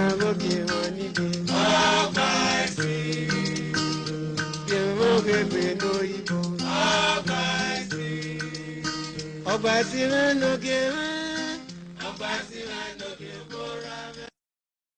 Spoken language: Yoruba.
gòkè wọn níbi. Ọgbà ẹ̀sìn. Yẹ̀wò gbègbè lóyìnbó. Ọgbà ẹ̀sìn. Ọgbà tí wọn lókè wọn.